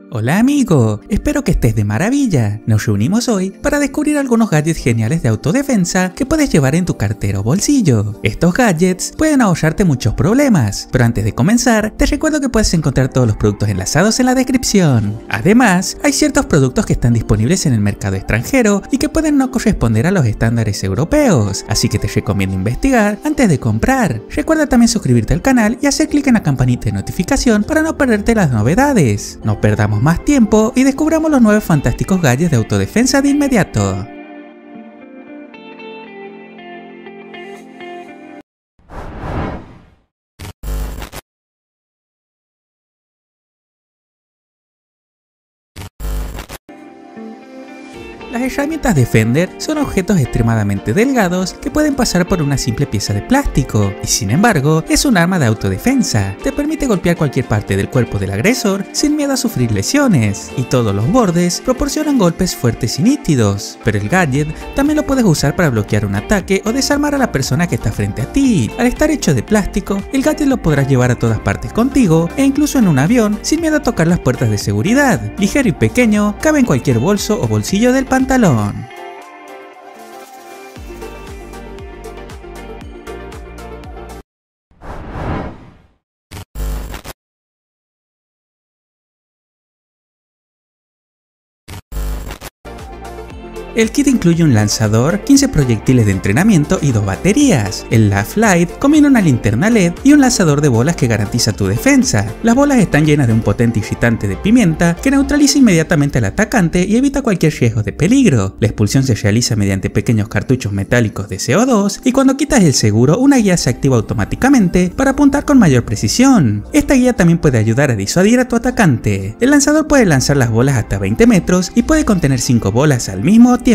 Hola amigo, espero que estés de maravilla. Nos reunimos hoy para descubrir algunos gadgets geniales de autodefensa que puedes llevar en tu cartera o bolsillo. Estos gadgets pueden ahorrarte muchos problemas, pero antes de comenzar, te recuerdo que puedes encontrar todos los productos enlazados en la descripción. Además, hay ciertos productos que están disponibles en el mercado extranjero y que pueden no corresponder a los estándares europeos, así que te recomiendo investigar antes de comprar. Recuerda también suscribirte al canal y hacer clic en la campanita de notificación para no perderte las novedades. No perdamos más tiempo y descubramos los 9 fantásticos gadgets de autodefensa de inmediato. Las herramientas Defender son objetos extremadamente delgados que pueden pasar por una simple pieza de plástico, y sin embargo es un arma de autodefensa. Te permite golpear cualquier parte del cuerpo del agresor sin miedo a sufrir lesiones, y todos los bordes proporcionan golpes fuertes y nítidos. Pero el gadget también lo puedes usar para bloquear un ataque o desarmar a la persona que está frente a ti. Al estar hecho de plástico, el gadget lo podrás llevar a todas partes contigo e incluso en un avión sin miedo a tocar las puertas de seguridad. Ligero y pequeño, cabe en cualquier bolso o bolsillo del pantalón. El kit incluye un lanzador, 15 proyectiles de entrenamiento y 2 baterías. El Laugh Light combina una linterna LED y un lanzador de bolas que garantiza tu defensa. Las bolas están llenas de un potente irritante de pimienta que neutraliza inmediatamente al atacante y evita cualquier riesgo de peligro. La expulsión se realiza mediante pequeños cartuchos metálicos de CO2 y cuando quitas el seguro, una guía se activa automáticamente para apuntar con mayor precisión. Esta guía también puede ayudar a disuadir a tu atacante. El lanzador puede lanzar las bolas hasta 20 metros y puede contener 5 bolas al mismo tiempo.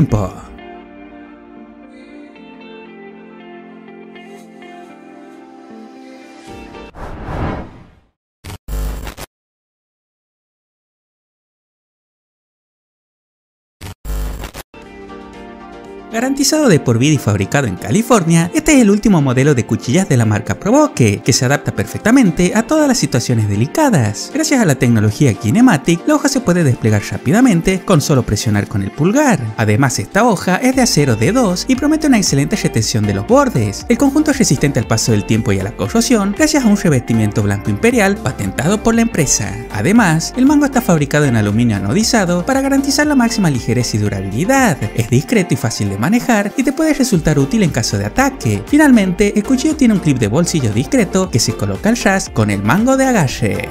Garantizado de por vida y fabricado en California, este es el último modelo de cuchillas de la marca Provoke, que se adapta perfectamente a todas las situaciones delicadas. Gracias a la tecnología Kinematic, la hoja se puede desplegar rápidamente con solo presionar con el pulgar. Además, esta hoja es de acero D2 y promete una excelente retención de los bordes. El conjunto es resistente al paso del tiempo y a la corrosión gracias a un revestimiento blanco imperial patentado por la empresa. Además, el mango está fabricado en aluminio anodizado para garantizar la máxima ligereza y durabilidad. Es discreto y fácil de manejar y te puede resultar útil en caso de ataque. Finalmente, el cuchillo tiene un clip de bolsillo discreto que se coloca al ras con el mango de agarre.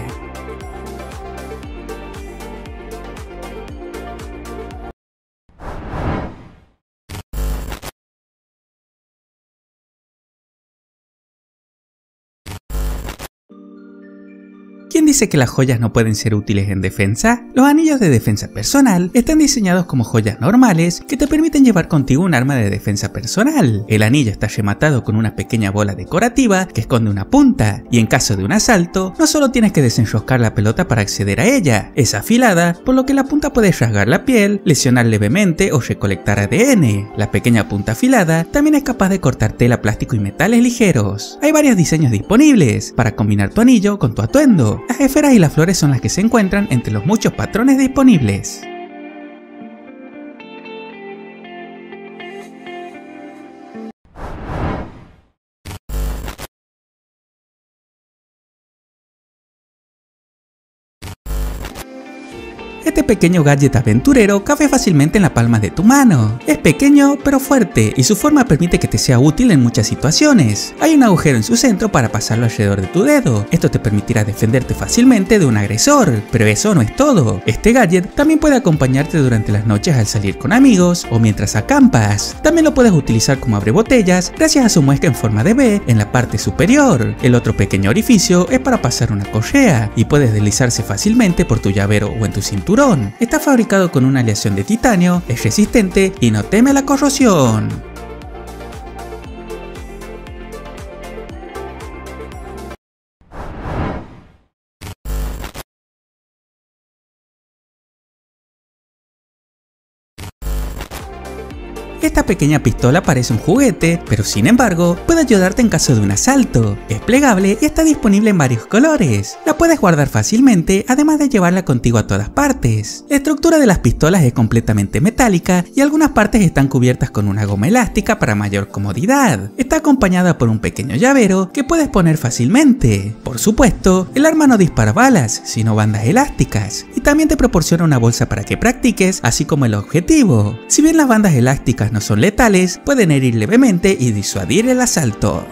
¿Quién dice que las joyas no pueden ser útiles en defensa? Los anillos de defensa personal están diseñados como joyas normales que te permiten llevar contigo un arma de defensa personal. El anillo está rematado con una pequeña bola decorativa que esconde una punta, y en caso de un asalto, no solo tienes que desenroscar la pelota para acceder a ella, es afilada, por lo que la punta puede rasgar la piel, lesionar levemente o recolectar ADN. La pequeña punta afilada también es capaz de cortar tela, plástico y metales ligeros. Hay varios diseños disponibles para combinar tu anillo con tu atuendo. Las esferas y las flores son las que se encuentran entre los muchos patrones disponibles. Este pequeño gadget aventurero cabe fácilmente en la palma de tu mano. Es pequeño pero fuerte y su forma permite que te sea útil en muchas situaciones. Hay un agujero en su centro para pasarlo alrededor de tu dedo. Esto te permitirá defenderte fácilmente de un agresor. Pero eso no es todo. Este gadget también puede acompañarte durante las noches al salir con amigos o mientras acampas. También lo puedes utilizar como abrebotellas gracias a su muesca en forma de V en la parte superior. El otro pequeño orificio es para pasar una correa y puedes deslizarse fácilmente por tu llavero o en tu cinturón. Está fabricado con una aleación de titanio, es resistente y no teme la corrosión. Esta pequeña pistola parece un juguete, pero sin embargo puede ayudarte en caso de un asalto. Es plegable y está disponible en varios colores. La puedes guardar fácilmente, además de llevarla contigo a todas partes. La estructura de las pistolas es completamente metálica y algunas partes están cubiertas con una goma elástica para mayor comodidad. Está acompañada por un pequeño llavero que puedes poner fácilmente. Por supuesto, el arma no dispara balas, sino bandas elásticas, y también te proporciona una bolsa para que practiques, así como el objetivo. Si bien las bandas elásticas no son letales, pueden herir levemente y disuadir el asalto.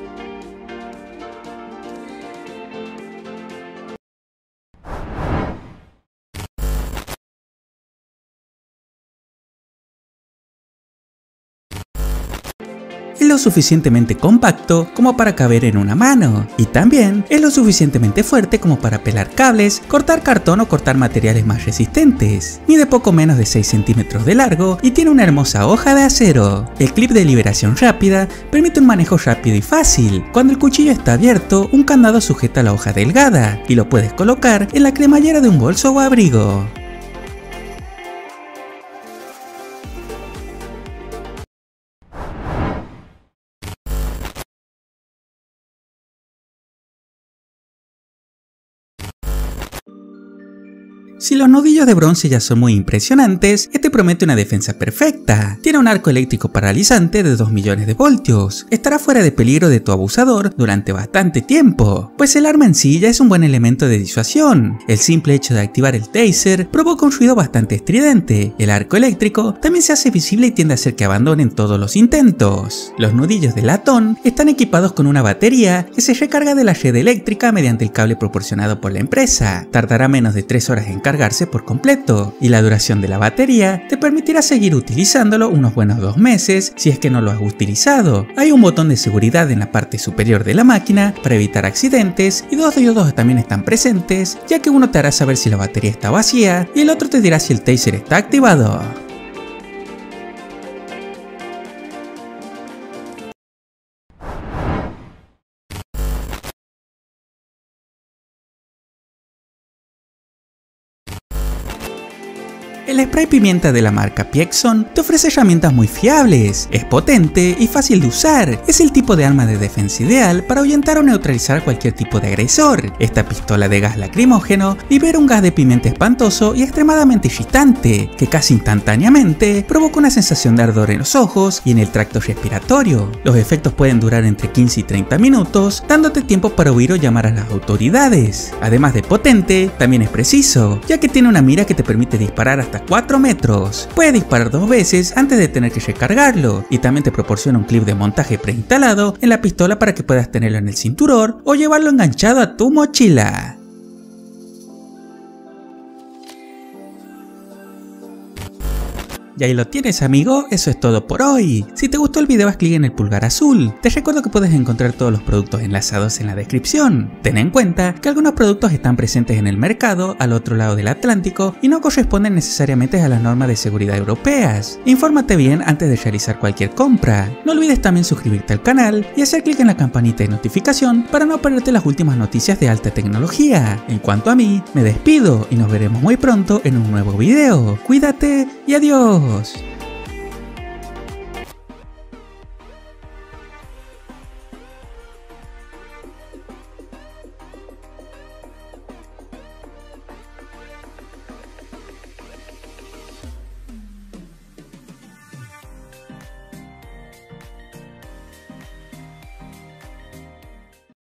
Es lo suficientemente compacto como para caber en una mano, y también es lo suficientemente fuerte como para pelar cables, cortar cartón o cortar materiales más resistentes. Mide poco menos de 6 centímetros de largo y tiene una hermosa hoja de acero. El clip de liberación rápida permite un manejo rápido y fácil. Cuando el cuchillo está abierto, un candado sujeta la hoja delgada y lo puedes colocar en la cremallera de un bolso o abrigo. Si los nudillos de bronce ya son muy impresionantes, este promete una defensa perfecta. Tiene un arco eléctrico paralizante de 2 millones de voltios. Estará fuera de peligro de tu abusador durante bastante tiempo, pues el arma en sí ya es un buen elemento de disuasión. El simple hecho de activar el taser provoca un ruido bastante estridente. El arco eléctrico también se hace visible y tiende a hacer que abandonen todos los intentos. Los nudillos de latón están equipados con una batería que se recarga de la red eléctrica mediante el cable proporcionado por la empresa. Tardará menos de 3 horas en cargarse por completo, y la duración de la batería te permitirá seguir utilizándolo unos buenos 2 meses si es que no lo has utilizado. Hay un botón de seguridad en la parte superior de la máquina para evitar accidentes, y 2 diodos también están presentes, ya que uno te hará saber si la batería está vacía y el otro te dirá si el taser está activado. El spray pimienta de la marca Piexon te ofrece herramientas muy fiables, es potente y fácil de usar. Es el tipo de arma de defensa ideal para ahuyentar o neutralizar cualquier tipo de agresor. Esta pistola de gas lacrimógeno libera un gas de pimienta espantoso y extremadamente irritante, que casi instantáneamente provoca una sensación de ardor en los ojos y en el tracto respiratorio. Los efectos pueden durar entre 15 y 30 minutos, dándote tiempo para huir o llamar a las autoridades. Además de potente, también es preciso, ya que tiene una mira que te permite disparar hasta 4 metros. Puede disparar 2 veces antes de tener que recargarlo, y también te proporciona un clip de montaje preinstalado en la pistola para que puedas tenerlo en el cinturón o llevarlo enganchado a tu mochila. Y ahí lo tienes, amigo, eso es todo por hoy. Si te gustó el video haz clic en el pulgar azul. Te recuerdo que puedes encontrar todos los productos enlazados en la descripción. Ten en cuenta que algunos productos están presentes en el mercado al otro lado del Atlántico y no corresponden necesariamente a las normas de seguridad europeas. Infórmate bien antes de realizar cualquier compra. No olvides también suscribirte al canal y hacer clic en la campanita de notificación para no perderte las últimas noticias de alta tecnología. En cuanto a mí, me despido y nos veremos muy pronto en un nuevo video. Cuídate y adiós.